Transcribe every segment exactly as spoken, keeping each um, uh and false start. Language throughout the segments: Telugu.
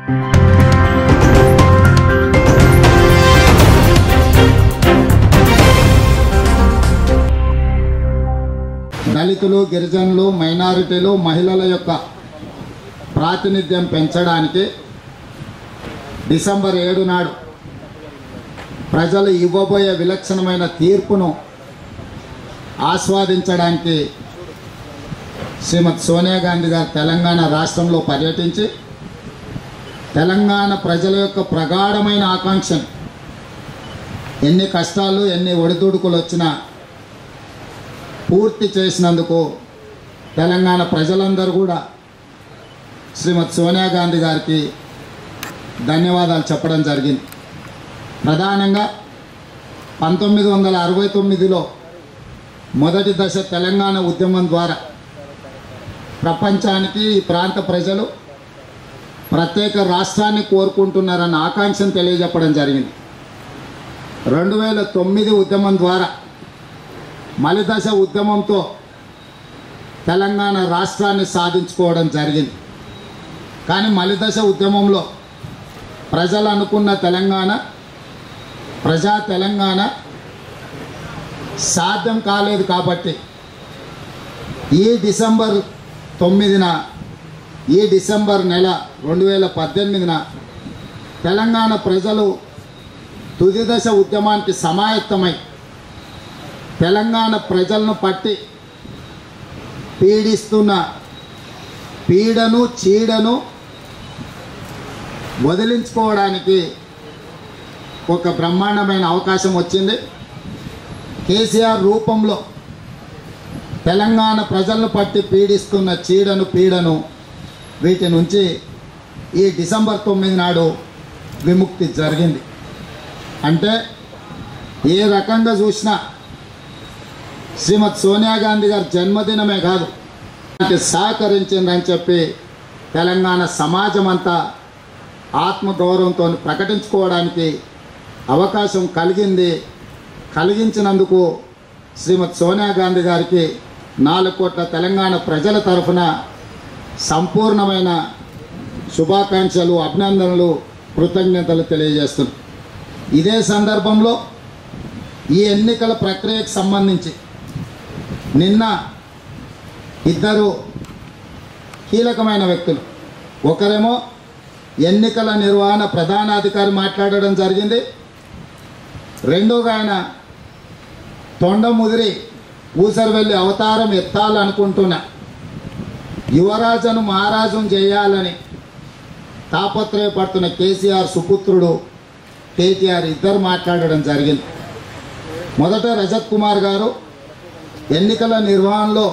దళితులు, గిరిజనులు, మైనారిటీలు, మహిళల యొక్క ప్రాతినిధ్యం పెంచడానికి డిసెంబర్ ఏడు నాడు ప్రజలు ఇవ్వబోయే విలక్షణమైన తీర్పును ఆస్వాదించడానికి శ్రీమతి సోనియా గాంధీ గారు తెలంగాణ రాష్ట్రంలో పర్యటించి తెలంగాణ ప్రజల యొక్క ప్రగాఢమైన ఆకాంక్షను, ఎన్ని కష్టాలు ఎన్ని ఒడిదుడుకులు వచ్చినా పూర్తి చేసినందుకు తెలంగాణ ప్రజలందరూ కూడా శ్రీమతి సోనియా గాంధీ గారికి ధన్యవాదాలు చెప్పడం జరిగింది. ప్రధానంగా పంతొమ్మిది వందల అరవై తొమ్మిదిలో మొదటి దశ తెలంగాణ ఉద్యమం ద్వారా ప్రపంచానికి ఈ ప్రాంత ప్రజలు ప్రత్యేక రాష్ట్రాన్ని కోరుకుంటున్నారన్న ఆకాంక్షను తెలియజెప్పడం జరిగింది. రెండు వేల తొమ్మిది ఉద్యమం ద్వారా మలిదశ ఉద్యమంతో తెలంగాణ రాష్ట్రాన్ని సాధించుకోవడం జరిగింది. కానీ మలిదశ ఉద్యమంలో ప్రజలు అనుకున్న తెలంగాణ, ప్రజా తెలంగాణ సాధ్యం కాలేదు. కాబట్టి ఈ డిసెంబర్ తొమ్మిదిన ఈ డిసెంబర్ నెల రెండు వేల పద్దెనిమిదిన తెలంగాణ ప్రజలు తుది దశ ఉద్యమానికి సమాయత్తమై తెలంగాణ ప్రజలను పట్టి పీడిస్తున్న పీడను చీడను వదిలించుకోవడానికి ఒక బ్రహ్మాండమైన అవకాశం వచ్చింది. కేసీఆర్ రూపంలో తెలంగాణ ప్రజలను పట్టి పీడిస్తున్న చీడను పీడను వీటి నుంచి ఈ డిసెంబర్ తొమ్మిది నాడు విముక్తి జరిగింది. అంటే ఏ రకంగా చూసినా శ్రీమతి సోనియా గాంధీ గారి జన్మదినమే కాదు, సహకరించిందని చెప్పి తెలంగాణ సమాజం అంతా ఆత్మగౌరవంతో ప్రకటించుకోవడానికి అవకాశం కలిగింది. కలిగించినందుకు శ్రీమతి సోనియా గాంధీ గారికి నాలుగు కోట్ల తెలంగాణ ప్రజల తరఫున సంపూర్ణమైన శుభాకాంక్షలు, అభినందనలు, కృతజ్ఞతలు తెలియజేస్తున్నాం. ఇదే సందర్భంలో ఈ ఎన్నికల ప్రక్రియకు సంబంధించి నిన్న ఇద్దరు కీలకమైన వ్యక్తులు, ఒకరేమో ఎన్నికల నిర్వహణ ప్రధానాధికారి మాట్లాడడం జరిగింది. రెండోగా ఆయన తొండ ముదిరి ఊసరు వెళ్ళి అవతారం ఎత్తాలనుకుంటున్న యువరాజును మహారాజును చేయాలని తాపత్రయపడుతున్న కేసీఆర్ సుపుత్రుడు కేటీఆర్ ఇద్దరు మాట్లాడడం జరిగింది. మొదట రజత్ కుమార్ గారు ఎన్నికల నిర్వహణలో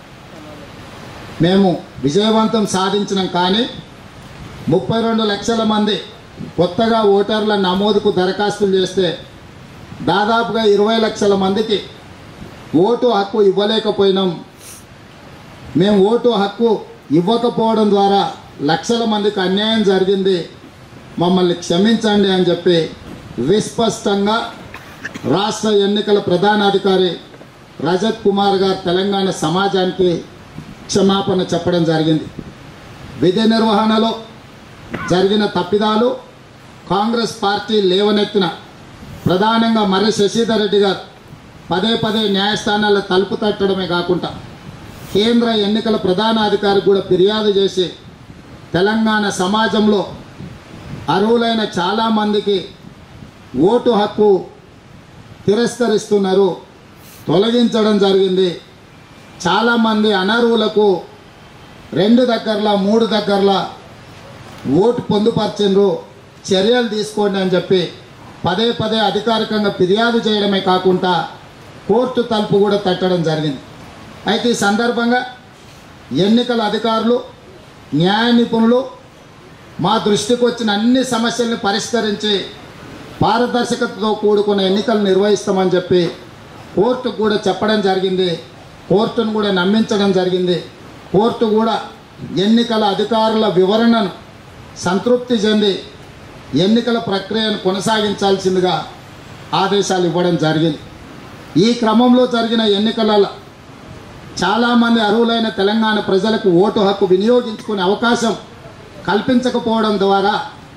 మేము విజయవంతం సాధించినాం, కానీ ముప్పై రెండు లక్షల మంది కొత్తగా ఓటర్ల నమోదుకు దరఖాస్తులు చేస్తే దాదాపుగా ఇరవై లక్షల మందికి ఓటు హక్కు ఇవ్వలేకపోయినాం. మేము ఓటు హక్కు ఇవ్వకపోవడం ద్వారా లక్షల మందికి అన్యాయం జరిగింది, మమ్మల్ని క్షమించండి అని చెప్పి విస్పష్టంగా రాష్ట్ర ఎన్నికల ప్రధానాధికారి రజత్ కుమార్ గారు తెలంగాణ సమాజానికి క్షమాపణ చెప్పడం జరిగింది. విధి నిర్వహణలో జరిగిన తప్పిదాలు కాంగ్రెస్ పార్టీ లేవనెత్తిన, ప్రధానంగా మర్రి శశిధర్ రెడ్డి గారు పదే పదే న్యాయస్థానాల్లో తలుపు తట్టడమే కాకుండా కేంద్ర ఎన్నికల ప్రధానాధికారికి కూడా ఫిర్యాదు చేసి తెలంగాణ సమాజంలో అర్హులైన చాలామందికి ఓటు హక్కు తిరస్కరిస్తున్నారు, తొలగించడం జరిగింది. చాలామంది అనర్హులకు రెండు దగ్గరలా మూడు దగ్గరలా ఓటు పొందుపరిచిండ్రు, చర్యలు తీసుకోండి అని చెప్పి పదే పదే అధికారికంగా ఫిర్యాదు చేయడమే కాకుండా కోర్టు తలుపు కూడా తట్టడం జరిగింది. అయితే ఈ సందర్భంగా ఎన్నికల అధికారులు, న్యాయ నిపుణులు మా దృష్టికి వచ్చిన అన్ని సమస్యల్ని పరిష్కరించి పారదర్శకతతో కూడుకున్న ఎన్నికలు నిర్వహిస్తామని చెప్పి కోర్టుకు కూడా చెప్పడం జరిగింది. కోర్టును కూడా నమ్మించడం జరిగింది. కోర్టు కూడా ఎన్నికల అధికారుల వివరణను సంతృప్తి చెంది ఎన్నికల ప్రక్రియను కొనసాగించాల్సిందిగా ఆదేశాలు ఇవ్వడం జరిగింది. ఈ క్రమంలో జరిగిన ఎన్నికలలో చాలామంది అర్హులైన తెలంగాణ ప్రజలకు ఓటు హక్కు వినియోగించుకునే అవకాశం కల్పించకపోవడం ద్వారా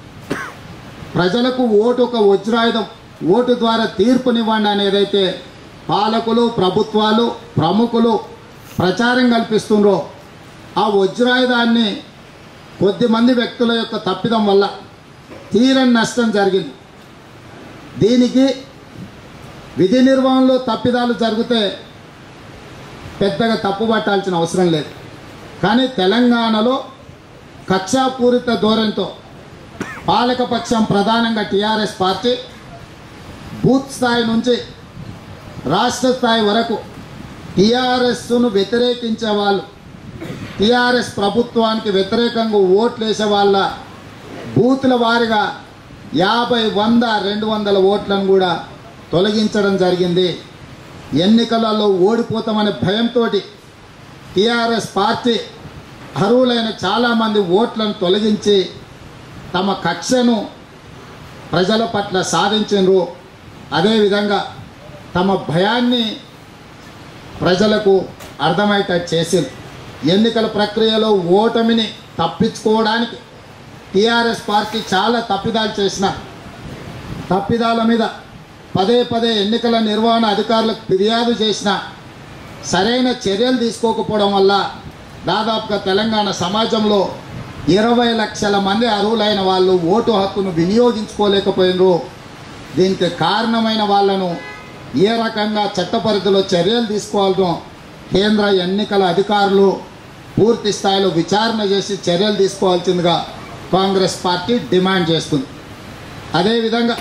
ప్రజలకు ఓటు ఒక వజ్రాయుధం, ఓటు ద్వారా తీర్పునివ్వండి అనేదైతే పాలకులు, ప్రభుత్వాలు, ప్రముఖులు ప్రచారం కల్పిస్తుండ్రో ఆ వజ్రాయుధాన్ని కొద్దిమంది వ్యక్తుల యొక్క తప్పిదం వల్ల తీరని నష్టం జరిగింది. దీనికి విధి నిర్వహణలో తప్పిదాలు జరిగితే పెద్దగా తప్పు పట్టాల్సిన అవసరం లేదు. కానీ తెలంగాణలో కక్షాపూరిత ధోరణితో పాలకపక్షం ప్రధానంగా టీఆర్ఎస్ పార్టీ బూత్ స్థాయి నుంచి రాష్ట్ర స్థాయి వరకు టీఆర్ఎస్ను వ్యతిరేకించే వాళ్ళు, టీఆర్ఎస్ ప్రభుత్వానికి వ్యతిరేకంగా ఓట్లు వేసే వాళ్ళ బూతుల వారిగా యాభై వంద రెండు వందల ఓట్లను కూడా తొలగించడం జరిగింది. ఎన్నికలలో ఓడిపోతామనే భయంతో టీఆర్ఎస్ పార్టీ అర్హులైన చాలామంది ఓట్లను తొలగించి తమ కక్షను ప్రజల పట్ల సాధించారు. అదేవిధంగా తమ భయాన్ని ప్రజలకు అర్థమయ్యేటట్టు చేసింది. ఎన్నికల ప్రక్రియలో ఓటమిని తప్పించుకోవడానికి టీఆర్ఎస్ పార్టీ చాలా తప్పిదాలు చేసిన తప్పిదాల మీద పదే పదే ఎన్నికల నిర్వహణ అధికారులకు ఫిర్యాదు చేసిన సరైన చర్యలు తీసుకోకపోవడం వల్ల దాదాపుగా తెలంగాణ సమాజంలో ఇరవై లక్షల మంది అర్హులైన వాళ్ళు ఓటు హక్కును వినియోగించుకోలేకపోయినారు. దీనికి కారణమైన వాళ్ళను ఏ రకంగా చట్టపరిధిలో చర్యలు తీసుకోవాలో కేంద్ర ఎన్నికల అధికారులు పూర్తి స్థాయిలో విచారణ చేసి చర్యలు తీసుకోవాల్సిందిగా కాంగ్రెస్ పార్టీ డిమాండ్ చేస్తుంది. అదేవిధంగా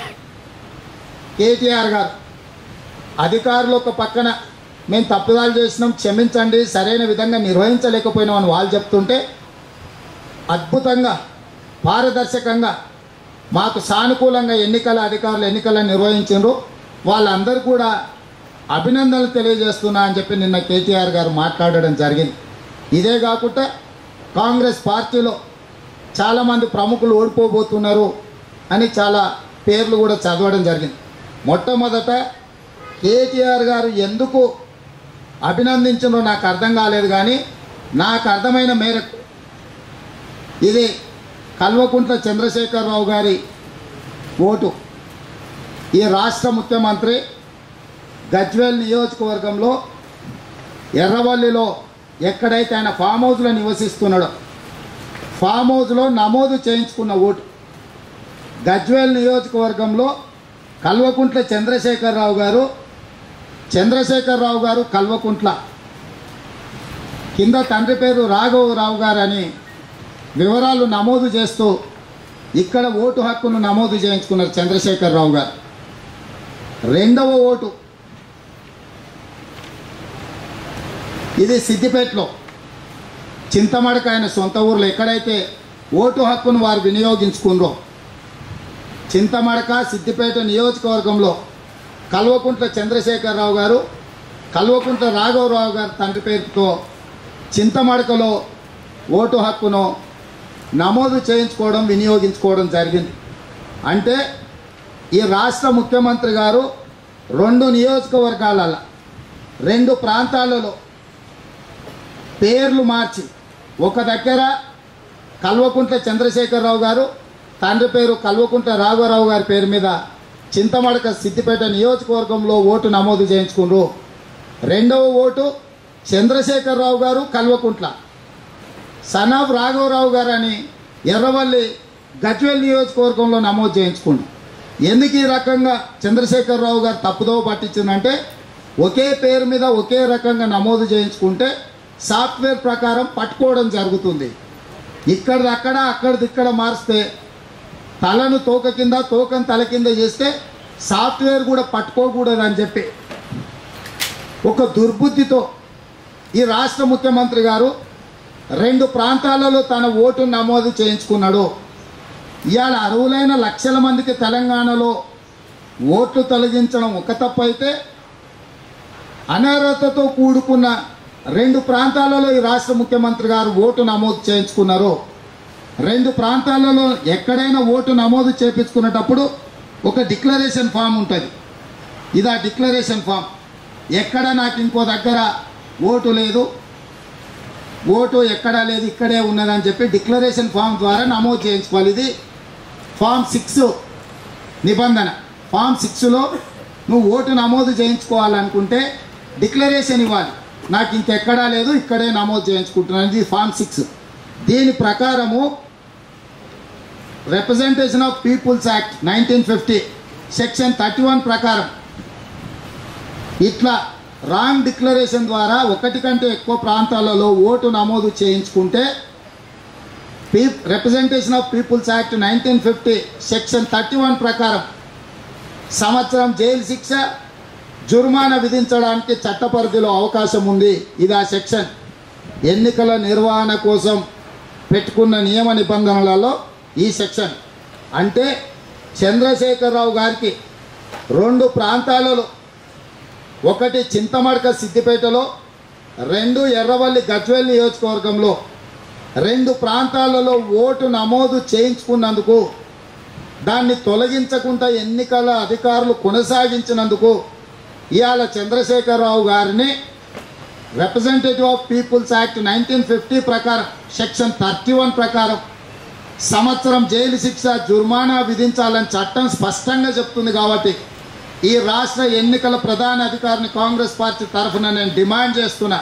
కేటీఆర్ గారు అధికారులు ఒక పక్కన మేము తప్పుదాలు చేసినాం, క్షమించండి, సరైన విధంగా నిర్వహించలేకపోయినామని వాళ్ళు చెప్తుంటే అద్భుతంగా పారదర్శకంగా మాకు సానుకూలంగా ఎన్నికల అధికారులు ఎన్నికలను నిర్వహించారు, వాళ్ళందరూ కూడా అభినందనలు తెలియజేస్తున్నా అని చెప్పి నిన్న కేటీఆర్ గారు మాట్లాడడం జరిగింది. ఇదే కాకుండా కాంగ్రెస్ పార్టీలో చాలామంది ప్రముఖులు ఓడిపోబోతున్నారు అని చాలా పేర్లు కూడా చదవడం జరిగింది. మొట్టమొదట కేటీఆర్ గారు ఎందుకు అభినందించడో నాకు అర్థం కాలేదు. కానీ నాకు అర్థమైన మేరకు ఇది కల్వకుంట్ల చంద్రశేఖరరావు గారి ఓటు. ఈ రాష్ట్ర ముఖ్యమంత్రి గజ్వేల్ నియోజకవర్గంలో ఎర్రవల్లిలో ఎక్కడైతే ఆయన ఫామ్ హౌస్లో నివసిస్తున్నాడో ఫామ్ హౌస్లో నమోదు చేయించుకున్న ఓటు. గజ్వేల్ నియోజకవర్గంలో కల్వకుంట్ల చంద్రశేఖరరావు గారు చంద్రశేఖరరావు గారు కల్వకుంట్ల కింద తండ్రి పేరు రాఘవరావు గారు అని వివరాలు నమోదు చేస్తూ ఇక్కడ ఓటు హక్కును నమోదు చేయించుకున్నారు చంద్రశేఖరరావు గారు. రెండవ ఓటు ఇది సిద్దిపేటలో చింతమడక ఆయన సొంత ఊర్లో ఎక్కడైతే ఓటు హక్కును వారు వినియోగించుకున్నారో చింతమడక సిద్దిపేట నియోజకవర్గంలో కల్వకుంట్ల చంద్రశేఖరరావు గారు కల్వకుంట్ల రాఘవరావు గారు తండ్రి పేరుతో చింతమడకలో ఓటు హక్కును నమోదు చేయించుకోవడం వినియోగించుకోవడం జరిగింది. అంటే ఈ రాష్ట్ర ముఖ్యమంత్రి గారు రెండు నియోజకవర్గాలలో రెండు ప్రాంతాలలో పేర్లు మార్చి ఒక దగ్గర కల్వకుంట్ల చంద్రశేఖరరావు గారు తండ్రి పేరు కల్వకుంట్ల రాఘవరావు గారి పేరు మీద చింతమడక సిద్దిపేట నియోజకవర్గంలో ఓటు నమోదు చేయించుకున్నారు. రెండవ ఓటు చంద్రశేఖరరావు గారు కల్వకుంట్ల సనాఫ్ రాఘవరావు గారు అని ఎర్రవల్లి గజ్వేల్ నియోజకవర్గంలో నమోదు చేయించుకుండు. ఎందుకు ఈ రకంగా చంద్రశేఖరరావు గారు తప్పుదోవ పట్టించిందంటే ఒకే పేరు మీద ఒకే రకంగా నమోదు చేయించుకుంటే సాఫ్ట్వేర్ ప్రకారం పట్టుకోవడం జరుగుతుంది. ఇక్కడిదక్కడ అక్కడిదిక్కడ మారిస్తే తలను తోక కింద తోకను తల కింద చేస్తే సాఫ్ట్వేర్ కూడా పట్టుకోకూడదని చెప్పి ఒక దుర్బుద్ధితో ఈ రాష్ట్ర ముఖ్యమంత్రి గారు రెండు ప్రాంతాలలో తన ఓటు నమోదు చేయించుకున్నాడు. ఇవాళ అర్హులైన లక్షల మందికి తెలంగాణలో ఓట్లు తొలగించడం ఒక తప్పు అయితే అనర్హతతో కూడుకున్న రెండు ప్రాంతాలలో ఈ రాష్ట్ర ముఖ్యమంత్రి గారు ఓటు నమోదు చేయించుకున్నారు. రెండు ప్రాంతాలలో ఎక్కడైనా ఓటు నమోదు చేయించుకునేటప్పుడు ఒక డిక్లరేషన్ ఫామ్ ఉంటుంది. ఇది ఆ డిక్లరేషన్ ఫామ్. ఎక్కడ నాకు ఇంకో దగ్గర ఓటు లేదు, ఓటు ఎక్కడా లేదు ఇక్కడే ఉన్నదని చెప్పి డిక్లరేషన్ ఫామ్ ద్వారా నమోదు చేయించుకోవాలి. ఇది ఫామ్ సిక్స్ నిబంధన. ఫామ్ సిక్స్లో నువ్వు ఓటు నమోదు చేయించుకోవాలనుకుంటే డిక్లరేషన్ ఇవ్వాలి. నాకు ఇంకెక్కడా లేదు ఇక్కడే నమోదు చేయించుకుంటున్నాను. ఇది ఫామ్ సిక్స్. దీని ప్రకారము representation of people's act nineteen fifty section thirty one ప్రకారం ఇట్లా రాంగ్ డిక్లరేషన్ ద్వారా ఒకటి కంటే ఎక్కువ ప్రాంతాలలో ఓటు నమోదు చేయించుకుంటే పీ representation of people's act nineteen fifty section thirty one ప్రకారం సంవత్సరం జైలు శిక్ష, జుర్మానా విధించడానికి చట్ట పరిధిలో అవకాశం ఉంది. ఇది ఆ సెక్షన్. ఎన్నికల నిర్వహణ కోసం పెట్టుకున్న నియమ నిబంధనలలో ఈ సెక్షన్. అంటే చంద్రశేఖరరావు గారికి రెండు ప్రాంతాలలో, ఒకటి చింతమడక సిద్దిపేటలో, రెండు ఎర్రవల్లి గజ్వేల్ నియోజకవర్గంలో రెండు ప్రాంతాలలో ఓటు నమోదు చేయించుకున్నందుకు, దాన్ని తొలగించకుండా ఎన్నికల అధికారులు కొనసాగించినందుకు ఇవాళ చంద్రశేఖరరావు గారిని representative of people's act nineteen fifty ప్రకారం సెక్షన్ థర్టీ వన్ ప్రకారం సంవత్సరం జైలు శిక్ష, జుర్మానా విధించాలని చట్టం స్పష్టంగా చెప్తుంది. కాబట్టి ఈ రాష్ట్ర ఎన్నికల ప్రధాన అధికారిని కాంగ్రెస్ పార్టీ తరఫున నేను డిమాండ్ చేస్తున్నా,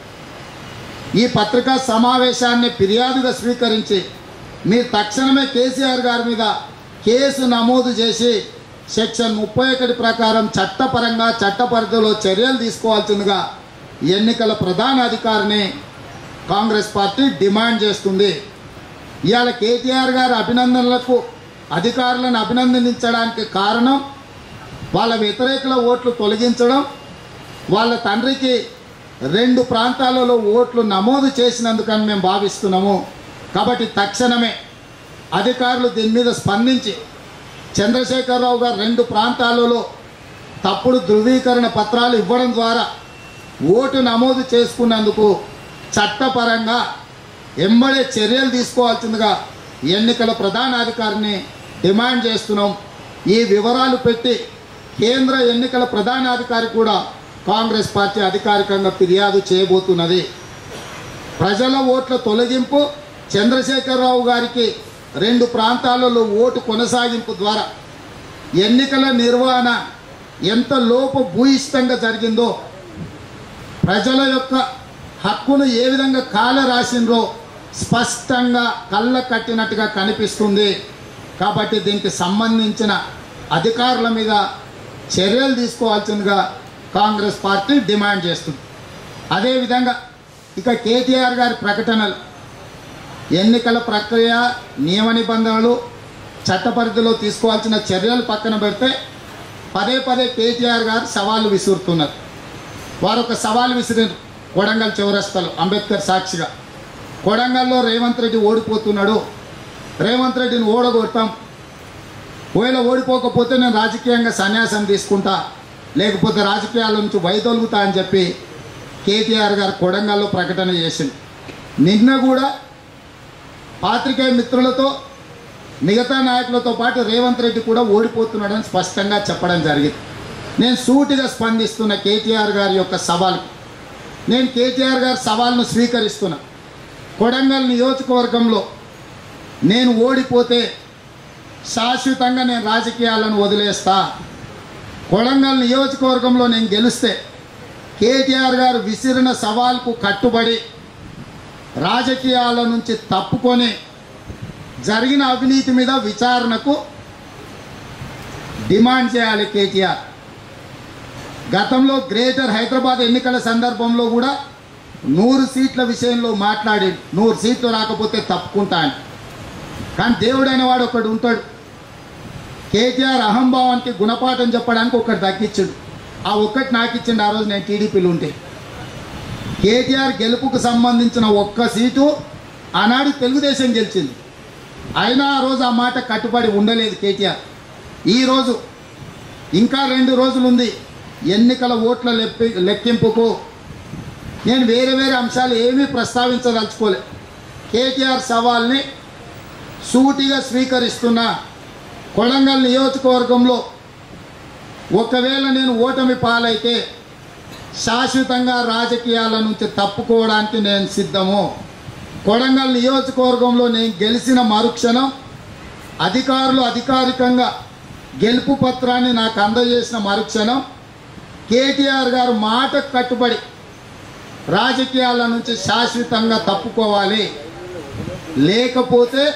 ఈ పత్రికా సమావేశాన్ని ఫిర్యాదుగా స్వీకరించి మీరు తక్షణమే కేసీఆర్ గారి మీద కేసు నమోదు చేసి సెక్షన్ ముప్పై ఒకటి ప్రకారం చట్టపరంగా చట్ట పరిధిలో చర్యలు తీసుకోవాల్సిందిగా ఎన్నికల ప్రధాన అధికారిని కాంగ్రెస్ పార్టీ డిమాండ్ చేస్తుంది. ఇవాళ కేటీఆర్ గారి అభినందనలకు, అధికారులను అభినందించడానికి కారణం వాళ్ళ వ్యతిరేకుల ఓట్లు తొలగించడం, వాళ్ళ తండ్రికి రెండు ప్రాంతాలలో ఓట్లు నమోదు చేసినందుకని మేము భావిస్తున్నాము. కాబట్టి తక్షణమే అధికారులు దీని మీద స్పందించి చంద్రశేఖరరావు గారు రెండు ప్రాంతాలలో తప్పుడు ధృవీకరణ పత్రాలు ఇవ్వడం ద్వారా ఓటు నమోదు చేసుకున్నందుకు చట్టపరంగా ఎంబడే చర్యలు తీసుకోవాల్సిందిగా ఎన్నికల ప్రధాన అధికారిని డిమాండ్ చేస్తున్నాం. ఈ వివరాలు పెట్టి కేంద్ర ఎన్నికల ప్రధానాధికారి కూడా కాంగ్రెస్ పార్టీ అధికారికంగా ఫిర్యాదు చేయబోతున్నది. ప్రజల ఓట్ల తొలగింపు, చంద్రశేఖరరావు గారికి రెండు ప్రాంతాలలో ఓటు కొనసాగింపు ద్వారా ఎన్నికల నిర్వహణ ఎంత లోప భూయిష్టంగా జరిగిందో, ప్రజల యొక్క హక్కును ఏ విధంగా కాల రాసిండ్రో స్పష్టంగా కళ్ళ కట్టినట్టుగా కనిపిస్తుంది. కాబట్టి దీనికి సంబంధించిన అధికారుల మీద చర్యలు తీసుకోవాల్సిందిగా కాంగ్రెస్ పార్టీ డిమాండ్ చేస్తుంది. అదేవిధంగా ఇక కేటీఆర్ గారి ప్రకటనలు, ఎన్నికల ప్రక్రియ, నియమ నిబంధనలు, చట్ట పరిధిలో తీసుకోవాల్సిన చర్యలు పక్కన పెడితే పదే పదే కేటీఆర్ గారు సవాళ్ళు విసురుతున్నారు. వారు ఒక సవాల్ విసిరారు కొడంగల్ చౌరస్తాలో అంబేద్కర్ సాక్షిగా. కొడంగల్లో రేవంత్ రెడ్డి ఓడిపోతున్నాడు, రేవంత్ రెడ్డిని ఓడగొడతాం, ఒకవేళ ఓడిపోకపోతే నేను రాజకీయంగా సన్యాసం తీసుకుంటా, లేకపోతే రాజకీయాల నుంచి వైదొలుగుతా అని చెప్పి కేటీఆర్ గారు కొడంగల్లో ప్రకటన చేసింది. నిన్న కూడా పాత్రికేయ మిత్రులతో, మిగతా నాయకులతో పాటు రేవంత్ రెడ్డి కూడా ఓడిపోతున్నాడని స్పష్టంగా చెప్పడం జరిగింది. నేను సూటిగా స్పందిస్తున్న కేటీఆర్ గారి యొక్క సవాల్కు. నేను కేటీఆర్ గారి సవాల్ను స్వీకరిస్తున్నా. కొడంగల్ నియోజకవర్గంలో నేను ఓడిపోతే శాశ్వతంగా నేను రాజకీయాలను వదిలేస్తా. కొడంగల్ నియోజకవర్గంలో నేను గెలిస్తే కేటీఆర్ గారు విసిరిన సవాల్కు కట్టుబడి రాజకీయాల నుంచి తప్పుకొని జరిగిన అవినీతి మీద విచారణకు డిమాండ్ చేయాలి కేటీఆర్. గతంలో గ్రేటర్ హైదరాబాద్ ఎన్నికల సందర్భంలో కూడా నూరు సీట్ల విషయంలో మాట్లాడి నూరు సీట్లు రాకపోతే తప్పుకుంటా అని. కానీ దేవుడైన వాడు ఒకడు ఉంటాడు. కేటీఆర్ అహంభావానికి గుణపాఠం చెప్పడానికి ఒకటి తగ్గించాడు. ఆ ఒక్కటి నాకు ఇచ్చిండు ఆ రోజు నేను టీడీపీలో ఉంటే. కేటీఆర్ గెలుపుకు సంబంధించిన ఒక్క సీటు ఆనాడు తెలుగుదేశం గెలిచింది. అయినా ఆ రోజు ఆ మాట కట్టుబడి ఉండలేదు కేటీఆర్. ఈరోజు ఇంకా రెండు రోజులు ఉంది ఎన్నికల ఓట్ల లెప్పి లెక్కింపుకు. నేను వేరే వేరే అంశాలు ఏమీ ప్రస్తావించదలుచుకోలే. కేటీఆర్ సవాల్ని సూటిగా స్వీకరిస్తున్నా. కొడంగల్ నియోజకవర్గంలో ఒకవేళ నేను ఓటమి పాలైతే శాశ్వతంగా రాజకీయాల నుంచి తప్పుకోవడానికి నేను సిద్ధము. కొడంగల్ నియోజకవర్గంలో నేను గెలిచిన మరుక్షణం అధికారులు అధికారికంగా గెలుపు పత్రాన్ని నాకు అందజేసిన మరుక్షణం కేటీఆర్ గారు మాటకు కట్టుబడి రాజకీయాల నుంచి శాశ్వతంగా తప్పుకోవాలి, లేకపోతే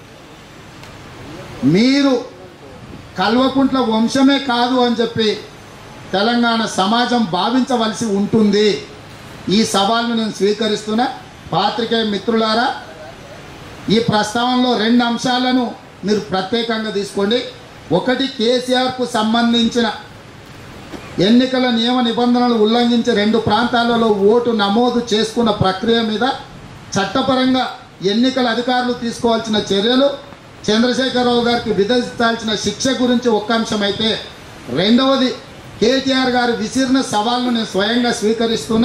మీరు కల్వకుంట్ల వంశమే కాదు అని చెప్పి తెలంగాణ సమాజం భావించవలసి ఉంటుంది. ఈ సవాల్ను నేను స్వీకరిస్తున్నా. పాత్రికేయ మిత్రులారా, ఈ ప్రస్తావనలో రెండు అంశాలను మీరు ప్రత్యేకంగా తీసుకోండి. ఒకటి, కేసీఆర్కు సంబంధించిన ఎన్నికల నియమ నిబంధనలు ఉల్లంఘించి రెండు ప్రాంతాలలో ఓటు నమోదు చేసుకున్న ప్రక్రియ మీద చట్టపరంగా ఎన్నికల అధికారులు తీసుకోవాల్సిన చర్యలు, చంద్రశేఖరరావు గారికి విధించాల్సిన శిక్ష గురించి ఒక్క అంశం అయితే, రెండవది కేటీఆర్ గారు విసిరిన సవాల్ను నేను స్వయంగా స్వీకరిస్తున్నా.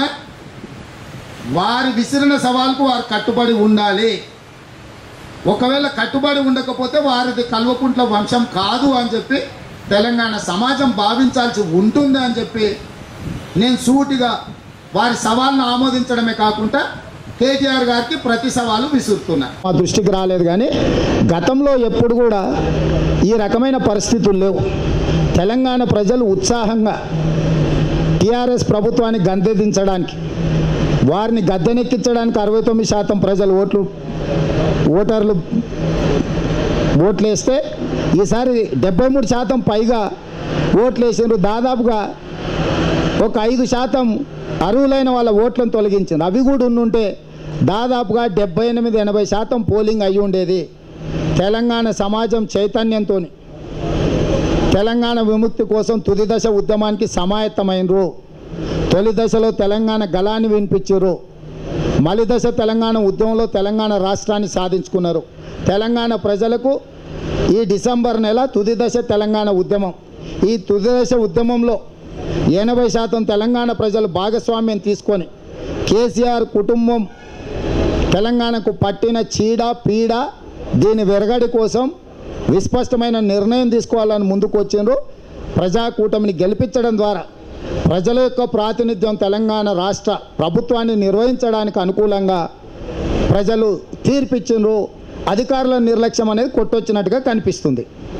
వారి విసిరిన సవాల్కు వారు కట్టుబడి ఉండాలి. ఒకవేళ కట్టుబడి ఉండకపోతే వారిది కల్వకుంట్ల వంశం కాదు అని చెప్పి తెలంగాణ సమాజం భావించాల్సి ఉంటుంది అని చెప్పి నేను సూటిగా వారి సవాల్ను ఆమోదించడమే కాకుండా కేటీఆర్ గారికి ప్రతి సవాలు విసురుతున్నా. మా దృష్టికి రాలేదు, కానీ గతంలో ఎప్పుడు కూడా ఈ రకమైన పరిస్థితులు లేవు. తెలంగాణ ప్రజలు ఉత్సాహంగా టీఆర్ఎస్ ప్రభుత్వాన్ని గద్దెదించడానికి, వారిని గద్దెనెక్కించడానికి అరవై తొమ్మిది శాతం ప్రజలు ఓట్లు ఓటర్లు ఓట్లు వేస్తే ఈసారి డెబ్బై మూడు శాతం పైగా ఓట్లు వేసారు. దాదాపుగా ఒక ఐదు శాతం అర్హులైన వాళ్ళ ఓట్లను తొలగించింది. అవి కూడా ఉండుంటే దాదాపుగా డెబ్బై ఎనిమిది ఎనభై శాతం పోలింగ్ అయి ఉండేది. తెలంగాణ సమాజం చైతన్యంతో తెలంగాణ విముక్తి కోసం తుది దశ ఉద్యమానికి సమాయత్తమైనరు. తొలి దశలో తెలంగాణ గళాన్ని వినిపించారు. మలి దశ తెలంగాణ ఉద్యమంలో తెలంగాణ రాష్ట్రాన్ని సాధించుకున్నారు. తెలంగాణ ప్రజలకు ఈ డిసెంబర్ నెల తుది దశ తెలంగాణ ఉద్యమం. ఈ తుది దశ ఉద్యమంలో ఎనభై శాతం తెలంగాణ ప్రజలు భాగస్వామ్యం తీసుకొని కేసీఆర్ కుటుంబం తెలంగాణకు పట్టిన చీడ పీడ దీని వెరగడి కోసం విస్పష్టమైన నిర్ణయం తీసుకోవాలని ముందుకు వచ్చిండ్రు. ప్రజాకూటమిని గెలిపించడం ద్వారా ప్రజల యొక్క ప్రాతినిధ్యం తెలంగాణ రాష్ట్ర ప్రభుత్వాన్ని నిర్వహించడానికి అనుకూలంగా ప్రజలు తీర్పిచ్చిండ్రు. అధికారుల నిర్లక్ష్యం అనేది కొట్టొచ్చినట్టుగా కనిపిస్తుంది.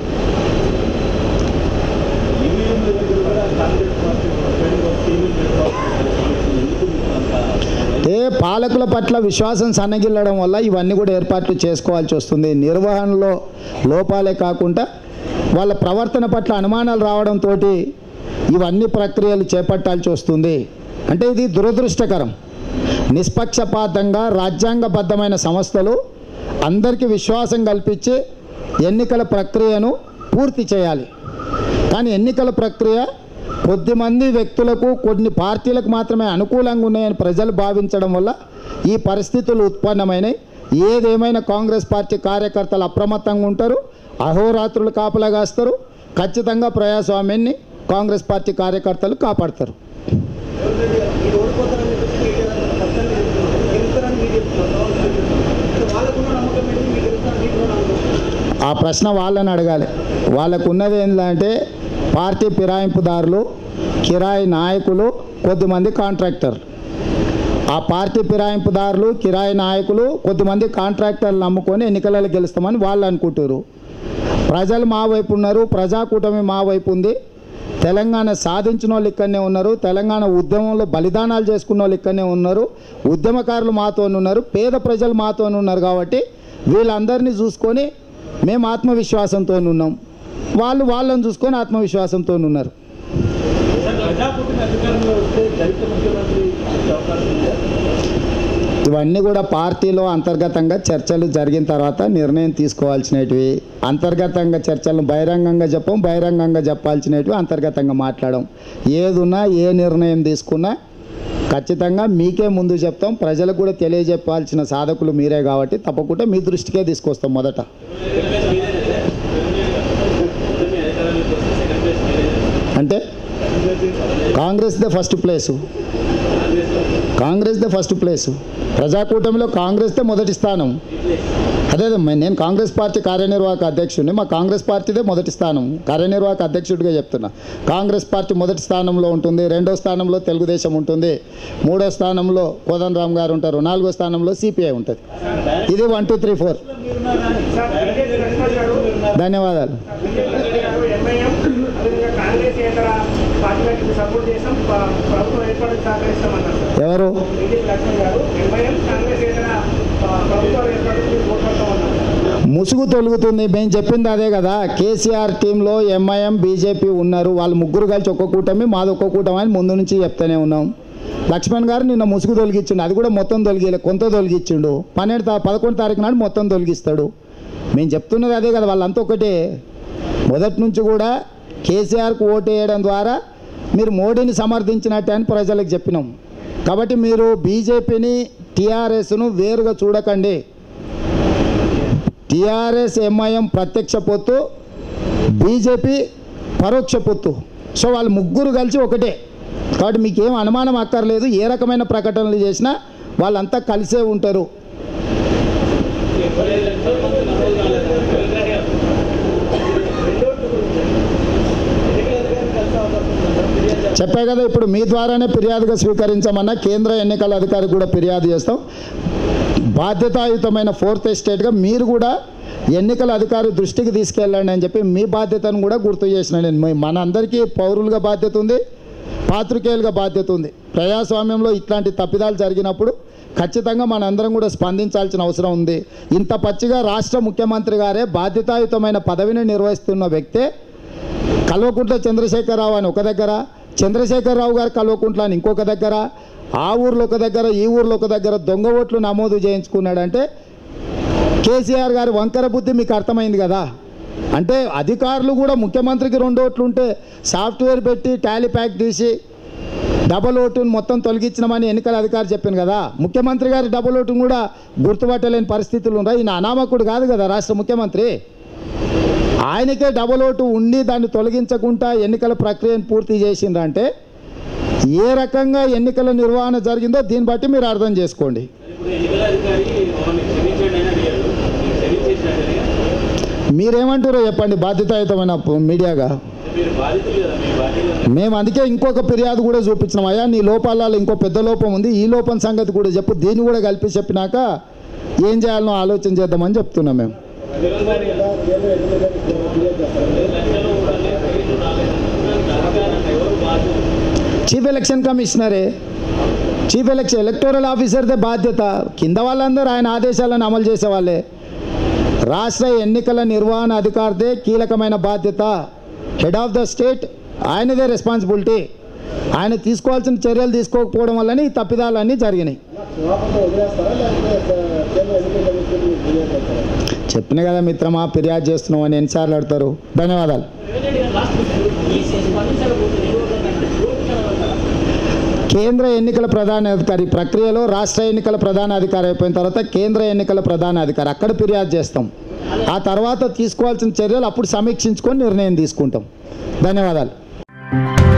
ఏ పాలకుల పట్ల విశ్వాసం సన్నగిల్లడం వల్ల ఇవన్నీ కూడా ఏర్పాట్లు చేసుకోవాల్సి వస్తుంది. నిర్వహణలో లోపాలే కాకుండా వాళ్ళ ప్రవర్తన పట్ల అనుమానాలు రావడంతో ఇవన్నీ ప్రక్రియలు చేపట్టాల్సి వస్తుంది. అంటే ఇది దురదృష్టకరం. నిష్పక్షపాతంగా రాజ్యాంగబద్ధమైన సంస్థలు అందరికీ విశ్వాసం కల్పించి ఎన్నికల ప్రక్రియను పూర్తి చేయాలి. కానీ ఎన్నికల ప్రక్రియ కొద్దిమంది వ్యక్తులకు కొన్ని పార్టీలకు మాత్రమే అనుకూలంగా ఉన్నాయని ప్రజలు భావించడం వల్ల ఈ పరిస్థితులు ఉత్పన్నమైనాయి. ఏదేమైనా కాంగ్రెస్ పార్టీ కార్యకర్తలు అప్రమత్తంగా ఉంటారు, అహోరాత్రులు కాపలా కాస్తారు. ఖచ్చితంగా ప్రజాస్వామ్యాన్ని కాంగ్రెస్ పార్టీ కార్యకర్తలు కాపాడతారు. ఆ ప్రశ్న వాళ్ళని అడగాలి. వాళ్ళకు ఉన్నది ఏంటంటే పార్టీ ఫిరాయింపుదారులు, కిరాయి నాయకులు, కొద్దిమంది కాంట్రాక్టర్లు. ఆ పార్టీ ఫిరాయింపుదారులు, కిరాయి నాయకులు, కొద్దిమంది కాంట్రాక్టర్లు నమ్ముకొని ఎన్నికలలో గెలుస్తామని వాళ్ళు అనుకుంటారు. ప్రజలు మా వైపు ఉన్నారు, ప్రజాకూటమి మా వైపు ఉంది. తెలంగాణ సాధించిన వాళ్ళు ఇక్కడనే ఉన్నారు, తెలంగాణ ఉద్యమంలో బలిదానాలు చేసుకున్న వాళ్ళు ఇక్కడనే ఉన్నారు, ఉద్యమకారులు మాతో ఉన్నారు, పేద ప్రజలు మాతో ఉన్నారు. కాబట్టి వీళ్ళందరినీ చూసుకొని మేము ఆత్మవిశ్వాసంతో ఉన్నాం, వాళ్ళు వాళ్ళని చూసుకొని ఆత్మవిశ్వాసంతో ఉన్నారు. ఇవన్నీ కూడా పార్టీలో అంతర్గతంగా చర్చలు జరిగిన తర్వాత నిర్ణయం తీసుకోవాల్సినవి. అంతర్గతంగా చర్చలను బహిరంగంగా చెప్పం, బహిరంగంగా చెప్పాల్సినవి అంతర్గతంగా మాట్లాడడం. ఏదున్నా ఏ నిర్ణయం తీసుకున్నా ఖచ్చితంగా మీకే ముందు చెప్తాం. ప్రజలకు కూడా తెలియజెప్పాల్సిన సాధకులు మీరే కాబట్టి తప్పకుండా మీ దృష్టికే తీసుకొస్తాం. మొదట అంటే కాంగ్రెస్ దే ఫస్ట్ ప్లేసు, కాంగ్రెస్ దే ఫస్ట్ ప్లేసు ప్రజాకూటమిలో కాంగ్రెస్ దే మొదటి స్థానం. అదే నేను కాంగ్రెస్ పార్టీ కార్యనిర్వాహక అధ్యక్షుడిని. మా కాంగ్రెస్ పార్టీదే మొదటి స్థానం. కార్యనిర్వాహక అధ్యక్షుడిగా చెప్తున్నా. కాంగ్రెస్ పార్టీ మొదటి స్థానంలో ఉంటుంది, రెండో స్థానంలో తెలుగుదేశం ఉంటుంది, మూడో స్థానంలో కోదండరామ్ గారు ఉంటారు, నాలుగో స్థానంలో సిపిఐ ఉంటుంది. ఇది వన్ టూ త్రీ ఫోర్. ధన్యవాదాలు. ఎవరు? ముసుగు తొలుగుతుంది. మేము చెప్పింది అదే కదా. కేసీఆర్ టీంలో ఎంఐఎం బీజేపీ ఉన్నారు. వాళ్ళు ముగ్గురు కలిసి ఒక్క కూటమి, మాది ఒక్క కూటమి అని ముందు నుంచి చెప్తూనే ఉన్నాం. లక్ష్మణ్ గారు నిన్న ముసుగు తొలగించిండు. అది కూడా మొత్తం తొలగిలే, కొంత తొలగించిండు. పన్నెండు తా పదకొండు తారీఖు నాడు మొత్తం తొలగిస్తాడు. మేము చెప్తున్నది అదే కదా. వాళ్ళంతా ఒకటే. మొదటి నుంచి కూడా కేసీఆర్కు ఓటు వేయడం ద్వారా మీరు మోడీని సమర్థించినట్టే అని ప్రజలకు చెప్పినాం. కాబట్టి మీరు బీజేపీని టీఆర్ఎస్ను వేరుగా చూడకండి. టీఆర్ఎస్ ఎంఐఎం ప్రత్యక్ష పొత్తు, బీజేపీ పరోక్ష పొత్తు. సో వాళ్ళు ముగ్గురు కలిసి ఒకటే. కాబట్టి మీకు ఏం అనుమానం అక్కర్లేదు. ఏ రకమైన ప్రకటనలు చేసినా వాళ్ళంతా కలిసే ఉంటారు. చెప్పే కదా, ఇప్పుడు మీ ద్వారానే ఫిర్యాదుగా స్వీకరించామన్నా కేంద్ర ఎన్నికల అధికారికి కూడా ఫిర్యాదు చేస్తాం. బాధ్యతాయుతమైన ఫోర్త్ ఎస్టేట్గా మీరు కూడా ఎన్నికల అధికారి దృష్టికి తీసుకెళ్ళండి అని చెప్పి మీ బాధ్యతను కూడా గుర్తు చేసిన నేను. మన అందరికీ పౌరులుగా బాధ్యత ఉంది, పాత్రికేయులుగా బాధ్యత ఉంది. ప్రజాస్వామ్యంలో ఇట్లాంటి తప్పిదాలు జరిగినప్పుడు ఖచ్చితంగా మనందరం కూడా స్పందించాల్సిన అవసరం ఉంది. ఇంత పచ్చిగా రాష్ట్ర ముఖ్యమంత్రి గారే బాధ్యతాయుతమైన పదవిని నిర్వహిస్తున్న వ్యక్తే కల్వకుంట్ల చంద్రశేఖరరావు అని ఒక దగ్గర, చంద్రశేఖరరావు గారు కల్వకుంట్ల అని ఇంకొక దగ్గర, ఆ ఊర్లో ఒక దగ్గర, ఈ ఊర్లో ఒక దగ్గర దొంగ ఓట్లు నమోదు చేయించుకున్నాడంటే కేసీఆర్ గారి వంకర బుద్ధి మీకు అర్థమైంది కదా. అంటే అధికారులు కూడా ముఖ్యమంత్రికి రెండు ఓట్లు ఉంటే సాఫ్ట్వేర్ పెట్టి టాలీ ప్యాక్ తీసి డబల్ ఓటును మొత్తం తొలగించినామని ఎన్నికల అధికారి చెప్పాను కదా. ముఖ్యమంత్రి గారి డబల్ ఓటును కూడా గుర్తుపట్టలేని పరిస్థితులు ఉన్నాయి. ఈయన అనామకుడు కాదు కదా రాష్ట్ర ముఖ్యమంత్రి. ఆయనకే డబల్ ఓటు ఉండి దాన్ని తొలగించకుండా ఎన్నికల ప్రక్రియను పూర్తి చేసిందంటే ఏ రకంగా ఎన్నికల నిర్వహణ జరిగిందో దీన్ని బట్టి మీరు అర్థం చేసుకోండి. మీరేమంటారో చెప్పండి బాధ్యతాయుతమైన మీడియాగా. మేము అందుకే ఇంకొక ఫిర్యాదు కూడా చూపించినాం. అయ్యా నీ లోపాలలో ఇంకో పెద్ద లోపం ఉంది, ఈ లోపం సంగతి కూడా చెప్పు, దీన్ని కూడా కలిపి చెప్పినాక ఏం చేయాలనో ఆలోచన చేద్దామని చెప్తున్నాం మేము. చీఫ్ ఎలక్షన్ కమిషనరే, చీఫ్ ఎలక్షన్ ఎలక్టోరల్ ఆఫీసర్దే బాధ్యత. కింద వాళ్ళందరూ ఆయన ఆదేశాలను అమలు చేసేవాళ్ళే. రాష్ట్ర ఎన్నికల నిర్వహణ అధికారిదే కీలకమైన బాధ్యత. హెడ్ ఆఫ్ ద స్టేట్ ఆయనదే రెస్పాన్సిబిలిటీ. ఆయన తీసుకోవాల్సిన చర్యలు తీసుకోకపోవడం వల్లనే ఈ తప్పిదాలన్నీ జరిగినాయి. చెప్పిన కదా మిత్రమా, ఫిర్యాదు చేస్తున్నాం అని ఎన్నిసార్లు అడతారు. ధన్యవాదాలు. కేంద్ర ఎన్నికల ప్రధాన అధికారి ప్రక్రియలో రాష్ట్ర ఎన్నికల ప్రధాన అధికారి అయిపోయిన తర్వాత కేంద్ర ఎన్నికల ప్రధాన అధికారి అక్కడ ఫిర్యాదు చేస్తాం. ఆ తర్వాత తీసుకోవాల్సిన చర్యలు అప్పుడు సమీక్షించుకొని నిర్ణయం తీసుకుంటాం. ధన్యవాదాలు.